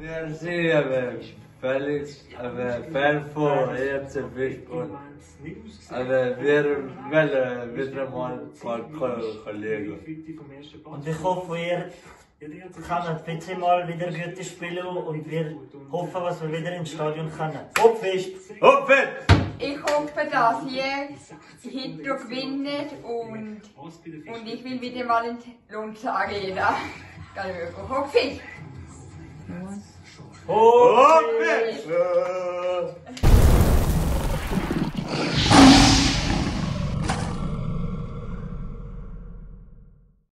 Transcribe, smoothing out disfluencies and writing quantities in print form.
wir sind aber völlig Fan von EFC Wiesbaden. Aber wir wollen wieder mal ein paar Kollegen. Und ich hoffe, ihr können bitte mal wieder gute Spiele und wir hoffen, dass wir wieder ins Stadion können. Hopfest! Hopfest! Ich hoffe, dass ihr Hitler gewinnt und ich will wieder mal in die Lunds Arena. Hopfest! Hopfest!